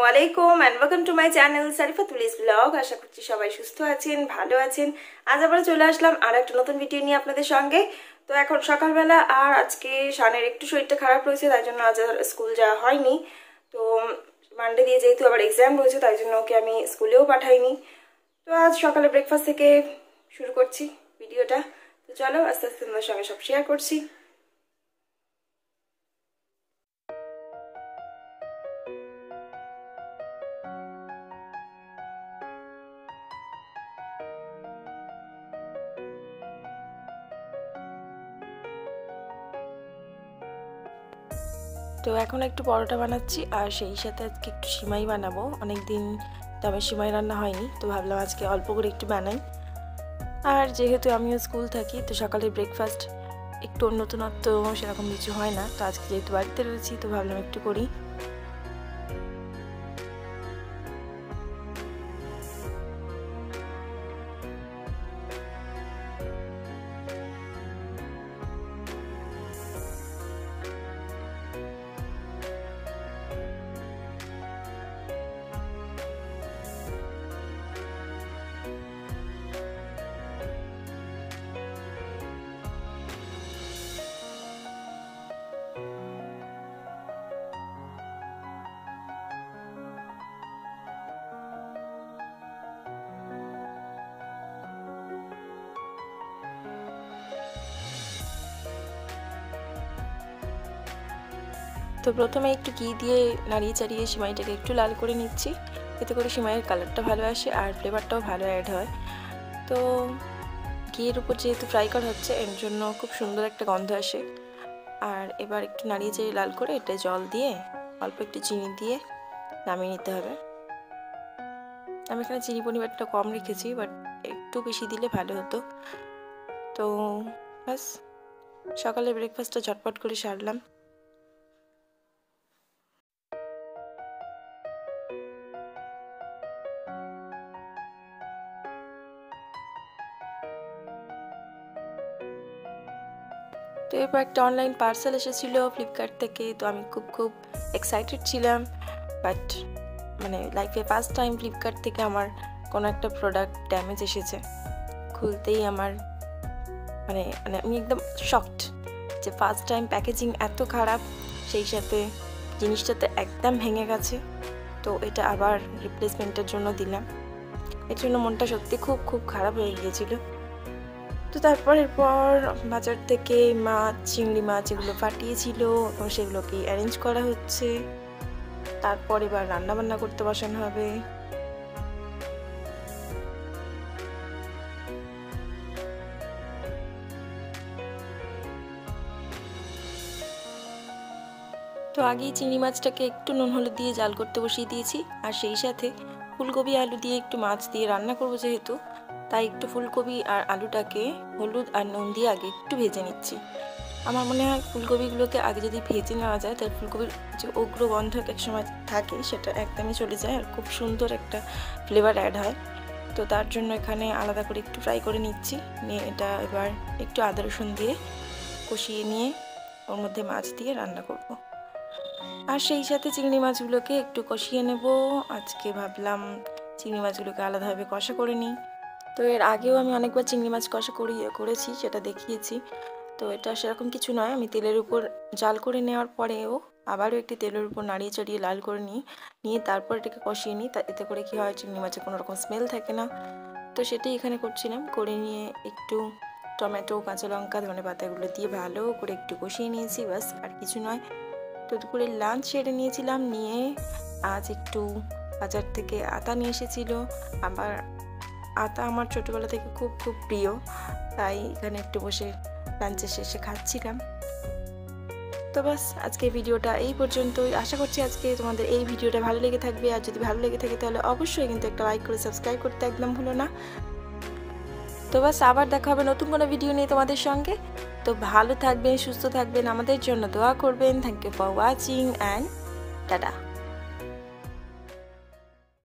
আলাইকুম and welcome to my channel Sarifa tuli's vlog। আশা করছি সবাই সুস্থ আছেন, ভালো আছেন। আজ আবার চলে আসলাম আর একটা নতুন ভিডিও নিয়ে আপনাদের সঙ্গে। তো এখন সকালবেলা আর আজকে শানের একটু শরীরটা খারাপ রয়েছে, তাই জন্য আজ আর স্কুল যাওয়া হয়নি। তো মানডে দিয়ে যেহেতু আবার এক্সাম রয়েছে, তাই জন্য ওকে আমি স্কুলেও পাঠাইনি। তো আজ সকালে ব্রেকফাস্ট থেকে শুরু করছি ভিডিওটা। তো চলো আস্তে আস্তে তোমাদের সঙ্গে সব শেয়ার করছি। তো এখন একটু পরোটা বানাচ্ছি আর সেই সাথে আজকে একটু সিমাই বানাবো। অনেকদিন তবে সিমাই রান্না হয়নি, তো ভাবলাম আজকে অল্প করে একটু বানাই। আর যেহেতু আমিও স্কুল থাকি, তো সকালে ব্রেকফাস্ট একটু নতুনত্ব সেরকম কিছু হয় না। তো আজকে যেহেতু বাড়িতে রয়েছি, তো ভাবলাম একটু করি। তো প্রথমে একটু ঘি দিয়ে নাড়িয়ে চাড়িয়ে সিমাইটাকে একটু লাল করে নিচ্ছি, এতে করে সিমাইয়ের কালারটা ভালো আসে আর ফ্লেভারটাও ভালো অ্যাড হয়। তো ঘিয়ের উপর যেহেতু ফ্রাই করা হচ্ছে, এর জন্য খুব সুন্দর একটা গন্ধ আসে। আর এবার একটু নাড়িয়ে চাড়িয়ে লাল করে এটা জল দিয়ে অল্প একটু চিনি দিয়ে নামিয়ে নিতে হবে। আমি এখানে চিনি পরিমাণটা কম রেখেছি, বাট একটু বেশি দিলে ভালো হতো। তো বাস সকালে ব্রেকফাস্টটা ঝটপট করে সারলাম। তো এরপর একটা অনলাইন পার্সেল এসেছিল ফ্লিপকার্ট থেকে। তো আমি খুব এক্সাইটেড ছিলাম, বাট লাইফে ফার্স্ট টাইম ফ্লিপকার্ট থেকে আমার কোনো একটা প্রোডাক্ট ড্যামেজ এসেছে। খুলতেই আমার আমি একদম শকড যে ফার্স্ট টাইম প্যাকেজিং এত খারাপ, সেই সাথে জিনিসটাতে একদম ভেঙে গেছে। তো এটা আবার রিপ্লেসমেন্টের জন্য দিলাম। এর জন্য মনটা সত্যি খুব খারাপ হয়ে গিয়েছিল। তো এরপর বাজার থেকে মাছ, চিংড়ি মাছ এগুলো পাঠিয়েছিল, এবং সেগুলোকে অ্যারেঞ্জ করা হচ্ছে। তারপর এবার রান্না বান্না করতে বসানো হবে। তো আগেই চিংড়ি মাছটাকে একটু নুন হলুদ দিয়ে জাল করতে বসিয়ে দিয়েছি, আর সেই সাথে ফুলকপি আলু দিয়ে একটু মাছ দিয়ে রান্না করবো যেহেতু, তাই একটু ফুলকপি আর আলুটাকে হলুদ আর নুন দিয়ে আগে একটু ভেজে নিচ্ছি। আমার মনে হয় ফুলকপিগুলোকে আগে যদি ভেজে নেওয়া যায়, তাহলে ফুলকপির যে উগ্র গন্ধ এক সময় থাকে সেটা একদমই চলে যায় আর খুব সুন্দর একটা ফ্লেভার অ্যাড হয়। তো তার জন্য এখানে আলাদা করে একটু ফ্রাই করে নিচ্ছি। নিয়ে এটা এবার একটু আদা রসুন দিয়ে কষিয়ে নিয়ে ওর মধ্যে মাছ দিয়ে রান্না করব। আর সেই সাথে চিংড়ি মাছগুলোকে একটু কষিয়ে নেব। আজকে ভাবলাম চিংড়ি মাছগুলোকে আলাদাভাবে কষা করে নিই। তো এর আগেও আমি অনেকবার চিংড়ি মাছ কষা করেছি, সেটা দেখিয়েছি। তো এটা সেরকম কিছু নয়, আমি তেলের উপর জাল করে নেওয়ার পরেও আবারও একটি তেলের উপর নাড়িয়ে চাড়িয়ে লাল করে নিয়ে তারপর এটাকে কষিয়ে নিই। এতে করে কী হয়, চিংড়ি মাছে কোনো রকম স্মেল থাকে না। তো সেটাই এখানে করছিলাম। করে নিয়ে একটু টমেটো, কাঁচা লঙ্কা, ধনেপাতা এগুলো দিয়ে ভালো করে একটু কষিয়ে নিয়েছি, বাস আর কিছু নয়। তো দুপুরে লাঞ্চ সেরে নিয়েছিলাম। নিয়ে আজ একটু বাজার থেকে আতা নিয়ে এসেছিল। আবার আতা আমার ছোটোবেলা থেকে খুব প্রিয়, তাই এখানে একটু বসে লাঞ্চের শেষে খাচ্ছিলাম। তো বাস আজকে ভিডিওটা এই পর্যন্তই। আশা করছি আজকে তোমাদের এই ভিডিওটা ভালো লেগে থাকবে। আর যদি ভালো লেগে থাকে তাহলে অবশ্যই কিন্তু একটা লাইক করে সাবস্ক্রাইব করতে একদম ভুলো না। তো বাস আবার দেখা হবে নতুন কোনো ভিডিও নিয়ে তোমাদের সঙ্গে। তো ভালো থাকবেন, সুস্থ থাকবেন, আমাদের জন্য দোয়া করবেন। Thank you for watching and tata.